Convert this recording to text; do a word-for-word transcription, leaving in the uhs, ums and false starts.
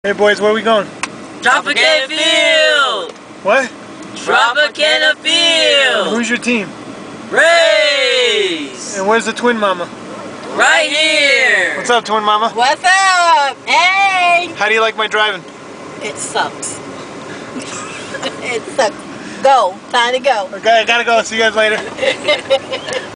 Hey boys, where are we going? Tropicana Field! What? Tropicana Field! Who's your team? Rays! And where's the twin mama? Right here! What's up, twin mama? What's up? Hey! How do you like my driving? It sucks. It sucks. Go. Time to go. Okay, I gotta go. See you guys later.